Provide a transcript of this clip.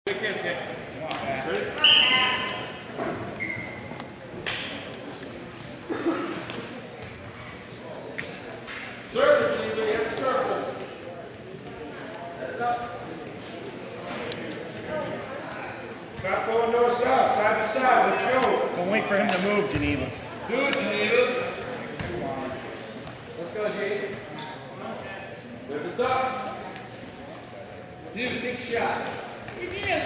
Stop going north-south, side to side. Let's go. Don't wait for him to move, Geneva. Do it, Geneva. Let's go, Geneva. There's a duck. Dude, take a shot.